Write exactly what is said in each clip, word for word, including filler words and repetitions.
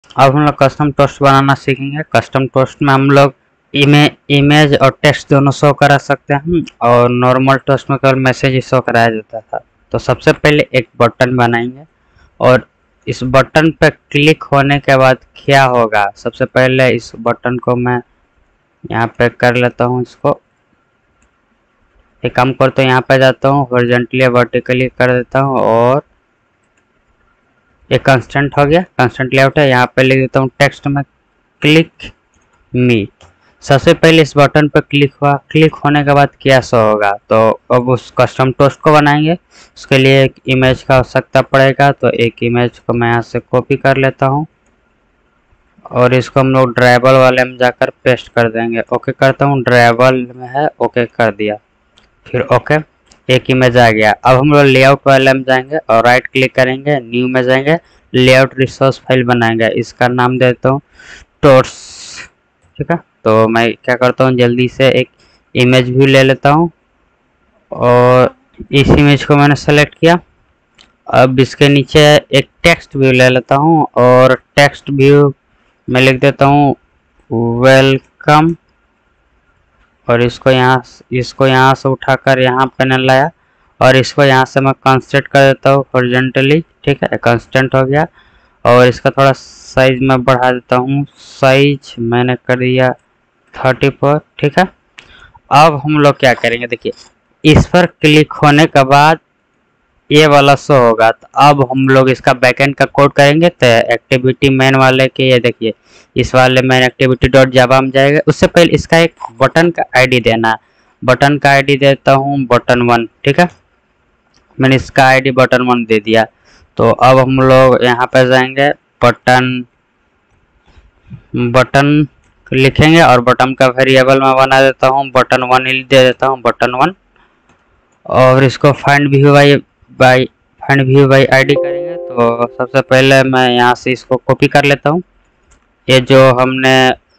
अब हम लोग कस्टम टोस्ट बनाना सीखेंगे। कस्टम टोस्ट में हम लोग इमे इमेज और टेक्स्ट दोनों शो करा सकते हैं, और नॉर्मल टोस्ट में केवल मैसेज ही शो कराया जाता था। तो सबसे पहले एक बटन बनाएंगे, और इस बटन पर क्लिक होने के बाद क्या होगा, सबसे पहले इस बटन को मैं यहाँ पे कर लेता हूँ। इसको एक काम करता हूँ, यहाँ पे जाता हूँ, हॉरिजॉन्टली वर्टिकली कर देता हूँ, और एक कंस्टेंट हो गया, कंस्टेंट लेआउट है। यहाँ पे लिख देता हूँ टेक्स्ट में क्लिक मी। सबसे पहले इस बटन पर क्लिक हुआ, क्लिक होने के बाद क्या शो होगा, तो अब उस कस्टम टोस्ट को बनाएंगे। उसके लिए एक इमेज का आवश्यकता पड़ेगा, तो एक इमेज को मैं यहाँ से कॉपी कर लेता हूँ, और इसको हम लोग ड्राइवर वाले में जाकर पेस्ट कर देंगे। ओके करता हूँ, ड्राइवर में है, ओके कर दिया, फिर ओके, एक इमेज आ गया। अब हम लोग लेआउट वाले में जाएंगे और राइट क्लिक करेंगे, न्यू में जाएंगे, लेआउट रिसोर्स फाइल बनाएंगे। इसका नाम देता हूँ टोर्स, ठीक है। तो मैं क्या करता हूँ, जल्दी से एक इमेज व्यू ले लेता हूँ, और इस इमेज को मैंने सेलेक्ट किया। अब इसके नीचे एक टेक्स्ट व्यू ले लेता हूँ, और टेक्स्ट व्यू में लिख देता हूँ वेलकम, और इसको यहाँ इसको यहाँ से उठाकर यहाँ पे लाया, और इसको यहाँ से मैं कंस्ट्रेंट कर देता हूँ हॉरिजॉन्टली, ठीक है, कंस्टेंट हो गया। और इसका थोड़ा साइज मैं बढ़ा देता हूँ, साइज मैंने कर दिया थर्टी पर, ठीक है। अब हम लोग क्या करेंगे, देखिए इस पर क्लिक होने के बाद ये वाला शो होगा। तो अब हम लोग इसका बैकएंड का कोड करेंगे। तो एक्टिविटी मेन वाले के ये देखिए, इस वाले मेन एक्टिविटी डॉट जावा में जाएगा। उससे पहले इसका एक बटन का आईडी देना, बटन का आईडी देता हूँ बटन वन, ठीक है। मैंने इसका आईडी बटन वन दे दिया। तो अब हम लोग यहाँ पे जाएंगे, बटन बटन लिखेंगे, और बटन का वेरिएबल मैं बना देता हूँ बटन वन ही दे देता हूँ, बटन वन। और इसको find view by by find view by ID करेंगे। तो सबसे पहले मैं यहाँ से इसको कॉपी कर लेता हूँ, ये जो हमने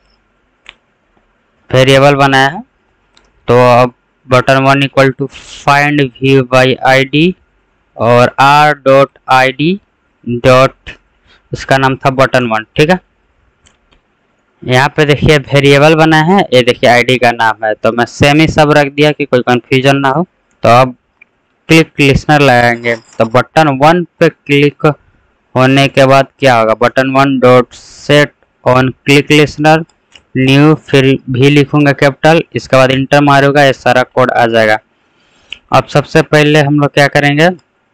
वेरिएबल बनाया है। तो अब button one equal to find view by ID, और R dot I D dot, इसका नाम था बटन वन, ठीक है। यहाँ पे देखिए वेरिएबल बना है, ये देखिए आईडी का नाम है। तो मैं सेम ही सब रख दिया कि कोई कंफ्यूजन ना हो। तो अब क्लिक लिसनर लगाएंगे। तो बटन वन पे क्लिक होने के बाद क्या होगा, button one dot set on click listener new, फिर भी लिखूंगा कैपिटल, इसके बाद इंटर मारूंगा, ये सारा कोड आ जाएगा। अब सबसे पहले हम लोग क्या करेंगे,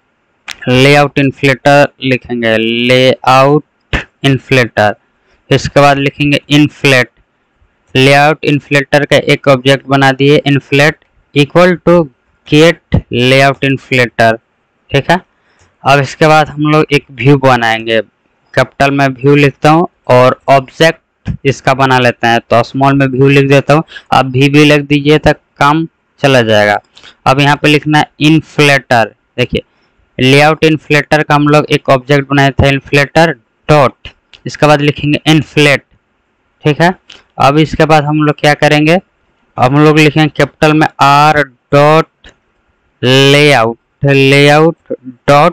लेआउट इन्फ्लेटर लिखेंगे, लेआउट इन्फ्लेटर, इसके बाद लिखेंगे इन्फ्लेट। लेआउट इन्फ्लेटर का एक ऑब्जेक्ट बना दिए, inflate equal to get layout inflater, ठीक है। अब इसके बाद हम लोग एक व्यू बनाएंगे, कैपिटल में व्यू लिखता हूँ, और ऑब्जेक्ट इसका बना लेते हैं। तो स्मॉल में व्यू लिख देता हूँ, आप भी भी लिख दीजिए तो काम चला जाएगा। अब यहाँ पे लिखना है इन्फ्लेटर, देखिए लेआउट इन्फ्लेटर का हम लोग एक ऑब्जेक्ट बनाए थे, इन्फ्लेटर डॉट, इसके बाद लिखेंगे इन्फ्लेट, ठीक है। अब इसके बाद हम लोग क्या करेंगे, हम लोग लिखेंगे कैपिटल में R dot layout, layout dot,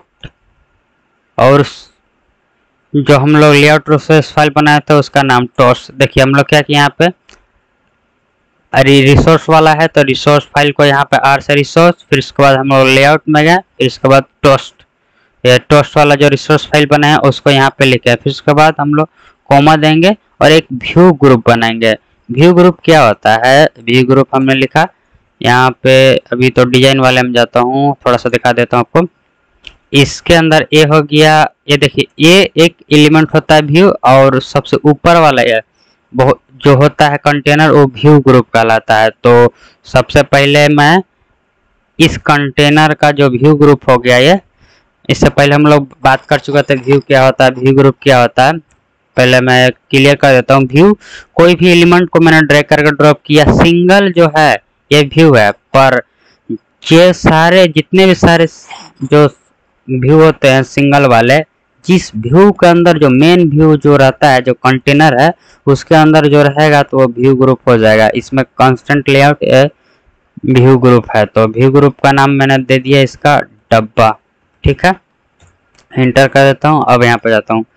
और जो हम लोग लेआउट रिसोर्स फाइल बनाया था उसका नाम टोस्ट। देखिए हम लोग क्या किया, यहाँ पे अरे रिसोर्स वाला है, तो रिसोर्स फाइल को यहाँ पे आर से रिसोर्स, फिर इसके बाद हम लोग लेआउट में गए, फिर इसके बाद टोस्ट, ये टोस्ट वाला जो रिसोर्स फाइल बना है उसको यहाँ पे लिखे, फिर उसके बाद हम लोग कॉमा देंगे और एक व्यू ग्रुप बनाएंगे। व्यू ग्रुप क्या होता है, व्यू ग्रुप हमने लिखा यहाँ पे। अभी तो डिजाइन वाले में जाता हूँ, थोड़ा सा दिखा देता हूँ आपको। इसके अंदर ये हो गया, ये देखिए ये एक एलिमेंट होता है व्यू, और सबसे ऊपर वाला ये बहुत जो होता है कंटेनर, वो व्यू ग्रुप कहलाता है। तो सबसे पहले मैं इस कंटेनर का जो व्यू ग्रुप हो गया, ये इससे पहले हम लोग बात कर चुके थे व्यू क्या होता है, व्यू ग्रुप क्या होता है। पहले मैं क्लियर कर देता हूँ, व्यू कोई भी एलिमेंट को मैंने ड्रैग करके ड्रॉप किया, सिंगल जो है ये व्यू है, पर ये सारे जितने भी सारे जो व्यू होते हैं सिंगल वाले, जिस व्यू के अंदर जो मेन व्यू जो रहता है, जो कंटेनर है उसके अंदर जो रहेगा तो वो व्यू ग्रुप हो जाएगा। इसमें कांस्टेंट लेआउट व्यू ग्रुप है, तो व्यू ग्रुप का नाम मैंने दे दिया इसका डब्बा, ठीक है। एंटर कर देता हूँ। अब यहाँ पे जाता हूँ,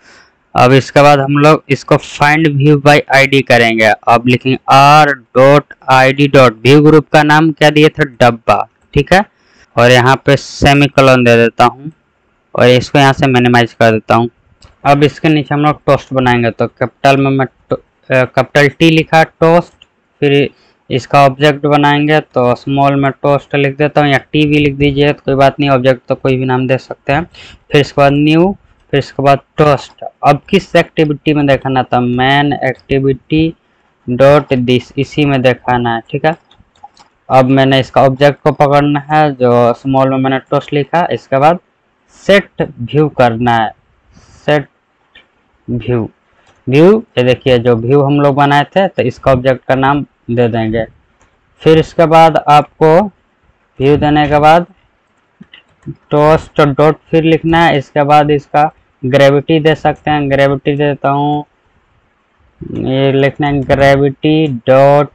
अब इसके बाद हम लोग इसको फाइंड व्यू बाय आईडी करेंगे। अब लिखेंगे R dot I D dot view, group का नाम क्या दिए थे, डब्बा, ठीक है। और यहाँ पे सेमी कॉलन दे देता हूँ और इसको यहाँ से मिनिमाइज कर देता हूँ। अब इसके नीचे हम लोग टोस्ट बनाएंगे, तो कैपिटल में मैं कैपिटल टी लिखा टोस्ट, फिर इसका ऑब्जेक्ट बनाएंगे तो स्मॉल में टोस्ट लिख देता हूँ, या टी भी लिख दीजिए तो कोई बात नहीं, ऑब्जेक्ट तो कोई भी नाम दे सकते हैं। फिर इसके बाद न्यू, फिर इसके बाद टोस्ट। अब किस एक्टिविटी में दिखाना था, मैन एक्टिविटी डॉट दिस, इसी में दिखाना है, ठीक है। अब मैंने इसका ऑब्जेक्ट को पकड़ना है जो स्मॉल में मैंने टोस्ट लिखा, इसके बाद सेट व्यू करना है, सेट व्यू व्यू ये देखिए जो व्यू हम लोग बनाए थे तो इसका ऑब्जेक्ट का नाम दे देंगे। फिर इसके बाद आपको व्यू देने के बाद टोस्ट डॉट फिर लिखना है, इसके बाद इसका ग्रेविटी दे सकते हैं, ग्रेविटी देता हूँ, ये लिखना है ग्रेविटी डॉट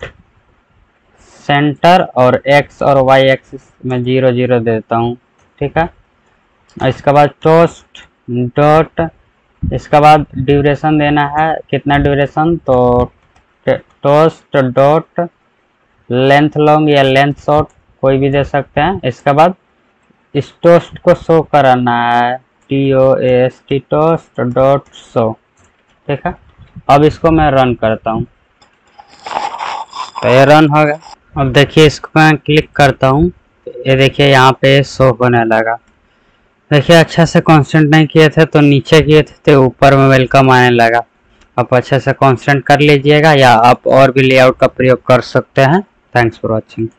सेंटर और एक्स और वाई एक्सिस में जीरो जीरो देता हूँ, ठीक है। इसके बाद टोस्ट डॉट, इसके बाद ड्यूरेशन देना है, कितना ड्यूरेशन, तो टोस्ट डॉट लेंथ लॉन्ग या लेंथ शॉर्ट कोई भी दे सकते हैं। इसके बाद इस टोस्ट को शो कराना है, T O S T toast dot show, ठीक है। अब इसको मैं रन करता हूँ तो ये रन हो गया। अब देखिए इसको मैं क्लिक करता हूँ, ये देखिए यहाँ पे शो होने लगा। देखिए अच्छा से कांस्टेंट नहीं किए थे तो नीचे किए थे तो ऊपर में वेलकम आने लगा। आप अच्छे से कांस्टेंट कर लीजिएगा या आप और भी लेआउट का प्रयोग कर सकते हैं। Thanks for watching.